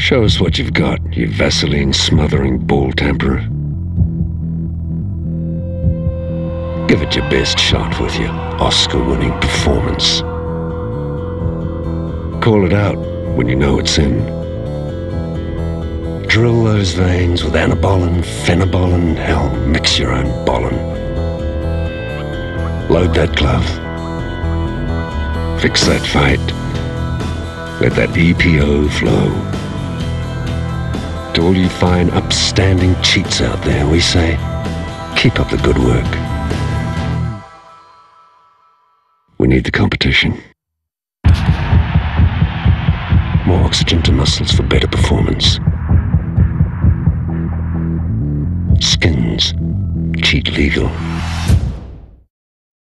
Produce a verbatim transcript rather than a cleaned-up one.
Show us what you've got, you Vaseline-smothering ball tamperer. Give it your best shot with your Oscar-winning performance. Call it out when you know it's in. Drill those veins with anabolin, phenobolin, hell, mix your own bollin. Load that glove. Fix that fight. Let that E P O flow. To all you fine, upstanding cheats out there, we say, keep up the good work. We need the competition. More oxygen to muscles for better performance. Skins, cheat legal.